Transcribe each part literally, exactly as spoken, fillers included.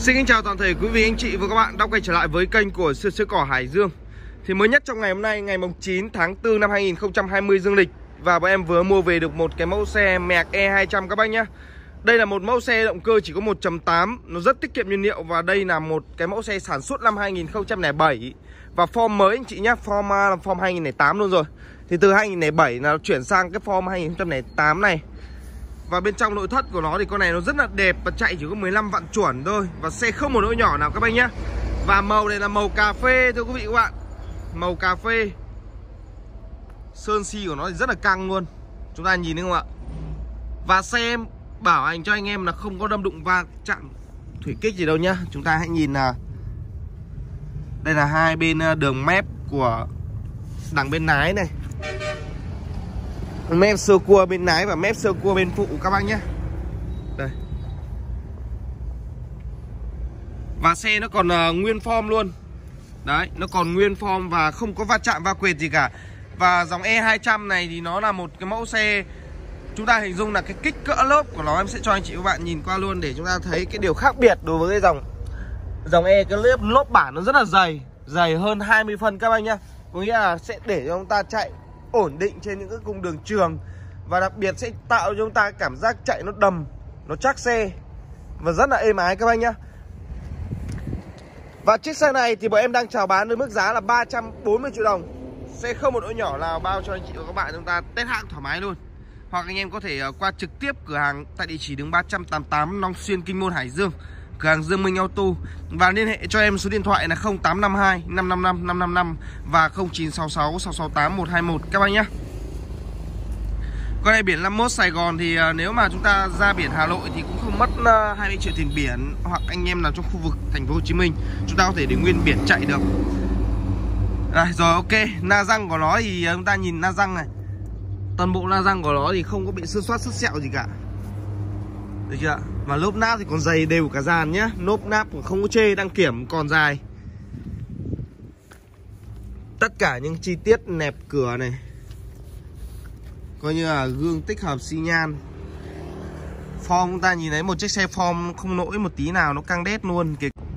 Xin kính chào toàn thể quý vị anh chị và các bạn đã quay trở lại với kênh của Sửa Chữa Cỏ Hải Dương. Thì mới nhất trong ngày hôm nay, ngày chín tháng tư năm hai nghìn không trăm hai mươi dương lịch, và bọn em vừa mua về được một cái mẫu xe Merc E hai trăm các bác nhé. Đây là một mẫu xe động cơ chỉ có một chấm tám, nó rất tiết kiệm nhiên liệu, và đây là một cái mẫu xe sản xuất năm hai nghìn không trăm lẻ bảy và form mới anh chị nhé, form là form hai nghìn không trăm lẻ tám luôn rồi. Thì từ hai nghìn không trăm lẻ bảy là chuyển sang cái form hai nghìn không trăm lẻ tám này. Và bên trong nội thất của nó thì con này nó rất là đẹp và chạy chỉ có mười lăm vạn chuẩn thôi. Và xe không một lỗi nhỏ nào các bác nhé. Và màu này là màu cà phê thưa quý vị các bạn. Màu cà phê. Sơn xi của nó thì rất là căng luôn. Chúng ta nhìn thấy không ạ? Và xe em bảo hành cho anh em là không có đâm đụng va chạm thủy kích gì đâu nhá. Chúng ta hãy nhìn là đây là hai bên đường mép của đằng bên lái này, mép sơ cua bên lái và mép sơ cua bên phụ các bác nhé. Đây. Và xe nó còn uh, nguyên form luôn. Đấy, nó còn nguyên form và không có va chạm va quệt gì cả. Và dòng E hai trăm này thì nó là một cái mẫu xe, chúng ta hình dung là cái kích cỡ lốp của nó, em sẽ cho anh chị và bạn nhìn qua luôn để chúng ta thấy cái điều khác biệt đối với cái dòng dòng E. Cái lốp lốp bản nó rất là dày, dày hơn hai mươi phân các bác nhá. Có nghĩa là sẽ để cho chúng ta chạy ổn định trên những cái cung đường trường, và đặc biệt sẽ tạo cho chúng ta cảm giác chạy nó đầm, nó chắc xe và rất là êm ái các bác nhá. Và chiếc xe này thì bọn em đang chào bán với mức giá là ba trăm bốn mươi triệu đồng. Xe không một lỗi nhỏ nào, bao cho anh chị và các bạn chúng ta test hãng thoải mái luôn. Hoặc anh em có thể qua trực tiếp cửa hàng tại địa chỉ đường ba trăm tám mươi tám Long Xuyên, Kinh Môn, Hải Dương, cửa hàng Dương Minh Auto. Và liên hệ cho em số điện thoại là không tám năm hai năm năm năm năm năm năm và không chín sáu sáu sáu sáu tám một hai một các bác nhé. Con này biển năm mốt Sài Gòn thì nếu mà chúng ta ra biển Hà Nội thì cũng không mất hai mươi triệu tiền biển. Hoặc anh em nào trong khu vực thành phố Hồ Chí Minh, chúng ta có thể để nguyên biển chạy được. Rồi, rồi ok, la răng của nó thì chúng ta nhìn la răng này. Toàn bộ la răng của nó thì không có bị sơ soát sứt sẹo gì cả. Được chưa? Và lốp náp thì còn dày đều cả dàn nhá. Lốp náp cũng không có chê, đăng kiểm còn dài. Tất cả những chi tiết nẹp cửa này, coi như là gương tích hợp xi nhan. Form chúng ta nhìn thấy một chiếc xe form không lỗi một tí nào, nó căng đét luôn.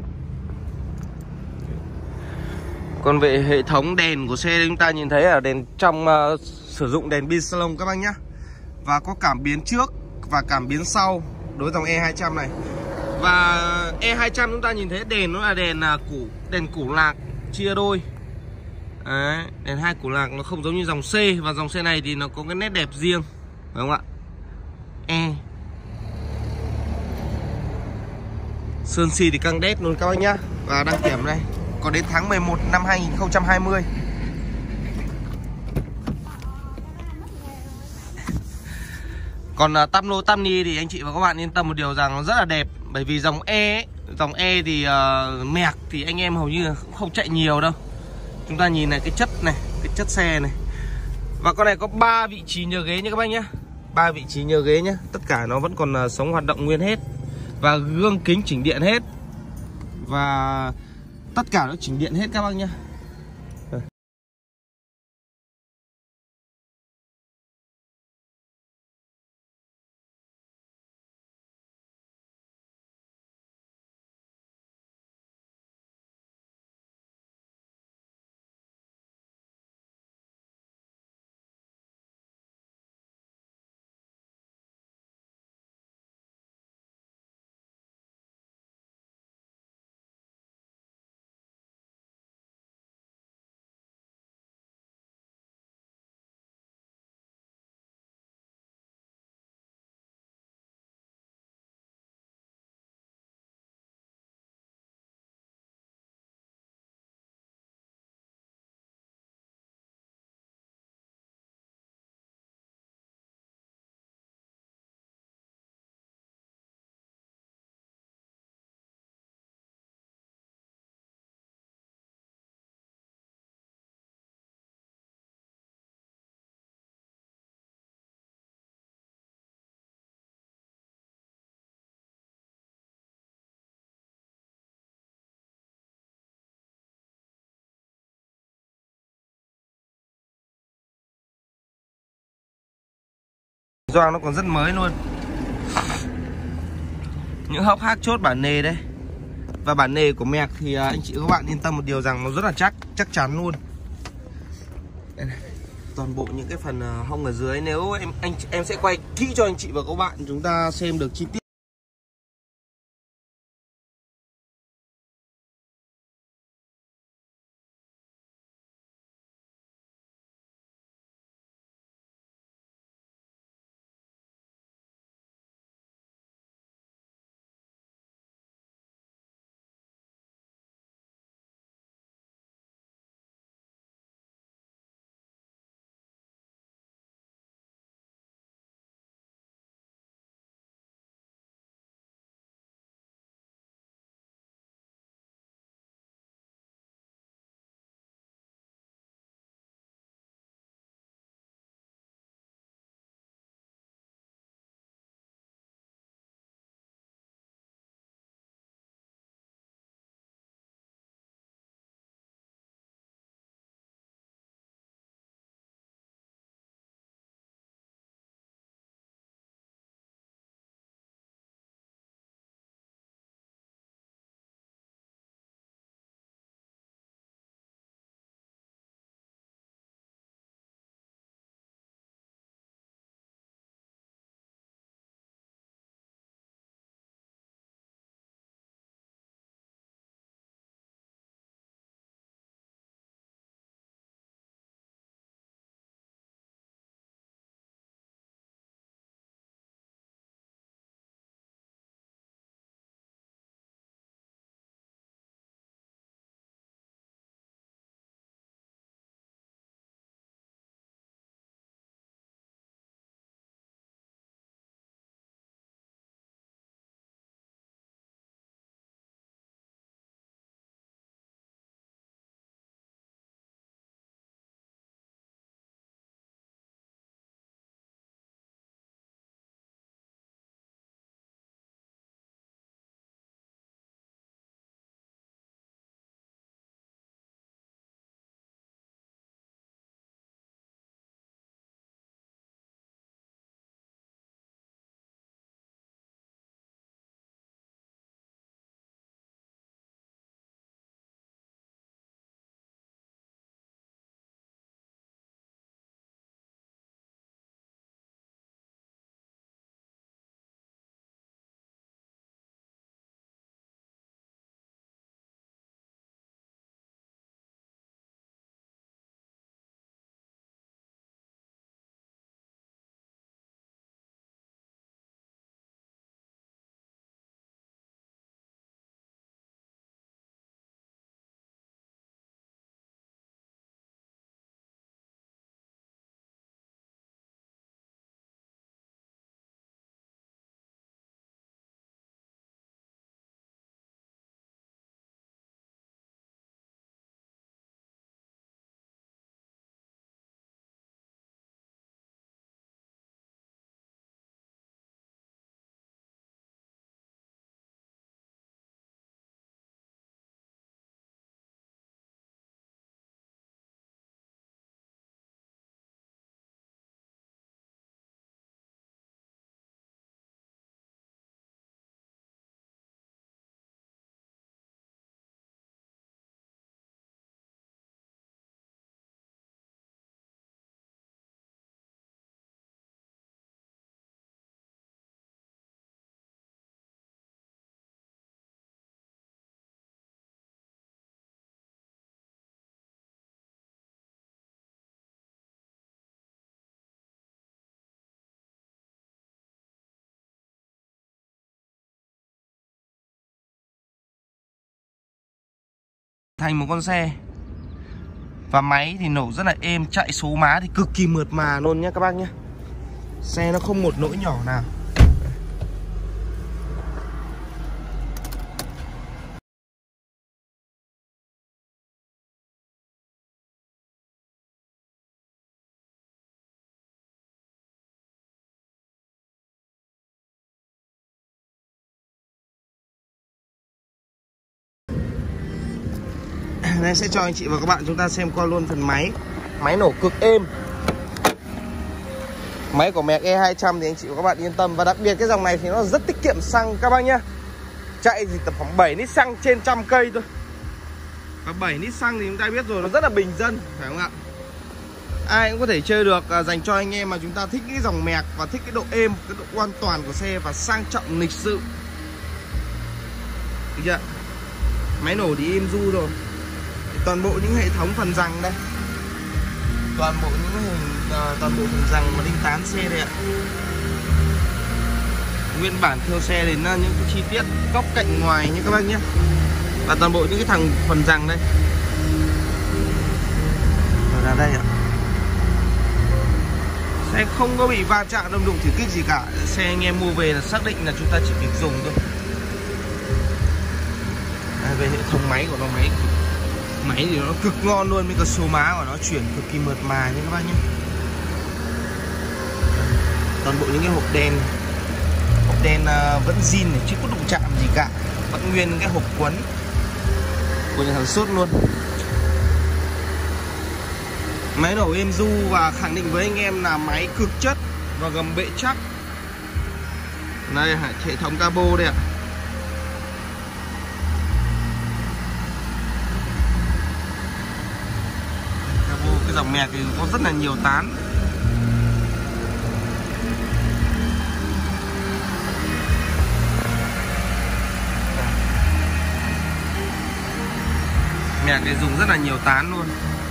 Còn về hệ thống đèn của xe chúng ta nhìn thấy là đèn trong uh, sử dụng đèn pin salon các bác nhá. Và có cảm biến trước và cảm biến sau đối với dòng E hai trăm này. Và E hai trăm chúng ta nhìn thấy đèn nó là đèn uh, củ đèn củ lạc chia đôi. Đấy, đèn hai củ lạc, nó không giống như dòng C. Và dòng xe này thì nó có cái nét đẹp riêng, phải không ạ? E sơn xi thì căng đét luôn các bác nhá. Và đăng kiểm đây còn đến tháng mười một năm hai nghìn không trăm hai mươi. Còn uh, tăm lô tăm ni thì anh chị và các bạn yên tâm một điều rằng nó rất là đẹp. Bởi vì dòng E ấy, dòng E thì uh, Merc thì anh em hầu như không chạy nhiều đâu. Chúng ta nhìn này, cái chất này, cái chất xe này. Và con này có ba vị trí nhờ ghế nha các bác nhé. ba vị trí nhờ ghế nhé. Tất cả nó vẫn còn uh, sống hoạt động nguyên hết. Và gương kính chỉnh điện hết. Và tất cả nó chỉnh điện hết các bác nhé. Gioăng nó còn rất mới luôn. Những hốc hác chốt bản nề đây. Và bản nề của Mẹc thì anh chị các bạn yên tâm một điều rằng nó rất là chắc, chắc chắn luôn. Đây này. Toàn bộ những cái phần hông ở dưới, nếu em anh em sẽ quay kỹ cho anh chị và các bạn chúng ta xem được chi tiết. Thành một con xe. Và máy thì nổ rất là êm, chạy số má thì cực kỳ mượt mà luôn nhé các bác nhé. Xe nó không một lỗi nhỏ nào. Đây sẽ cho anh chị và các bạn chúng ta xem qua luôn phần máy. Máy nổ cực êm. Máy của Mẹc E hai trăm thì anh chị và các bạn yên tâm. Và đặc biệt cái dòng này thì nó rất tiết kiệm xăng các bác nhé. Chạy thì tầm khoảng bảy lít xăng trên trăm cây thôi. Và bảy lít xăng thì chúng ta biết rồi, nó rất là bình dân, phải không ạ? Ai cũng có thể chơi được, à, dành cho anh em mà chúng ta thích cái dòng mẹc và thích cái độ êm, cái độ an toàn của xe và sang trọng lịch sự. Được chưa? Máy nổ thì êm du rồi. Toàn bộ những hệ thống phần giằng đây, toàn bộ những hình uh, toàn bộ phần giằng mà đinh tán xe đây ạ. Nguyên bản theo xe đến uh, những cái chi tiết góc cạnh ngoài như các bác nhé. Và toàn bộ những cái thằng phần giằng đây. Rồi là đây ạ. Xe không có bị va chạm đâm đụng thử kích gì cả. Xe anh em mua về là xác định là chúng ta chỉ việc dùng thôi. À, về hệ thống máy của nó, máy máy thì nó cực ngon luôn, với cả số má của nó chuyển cực kỳ mượt mà nha các bác nhé. Toàn bộ những cái hộp đen, hộp đen uh, vẫn zin này, chứ có đụng chạm gì cả, vẫn nguyên cái hộp quấn của nhà sản xuất luôn. Máy nổ êm du và khẳng định với anh em là máy cực chất và gầm bệ chắc. Đây hệ thống cabo đây ạ. Cái dòng mẹc thì có rất là nhiều tán. Mẹc này dùng rất là nhiều tán luôn.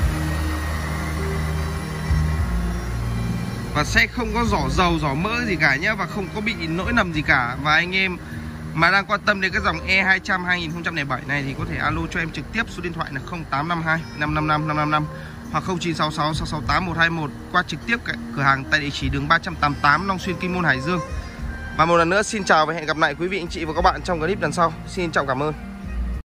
Và xe không có giỏ dầu, giỏ mỡ gì cả nhé, và không có bị lỗi lầm gì cả. Và anh em mà đang quan tâm đến cái dòng E hai trăm hai không không bảy này thì có thể alo cho em trực tiếp, số điện thoại là không tám năm hai năm năm năm năm năm năm hoặc không chín sáu sáu sáu sáu tám một hai một, qua trực tiếp cửa hàng tại địa chỉ đường ba trăm tám mươi tám Long Xuyên, Kim Môn, Hải Dương. Và một lần nữa xin chào và hẹn gặp lại quý vị anh chị và các bạn trong clip lần sau. Xin trọng cảm ơn.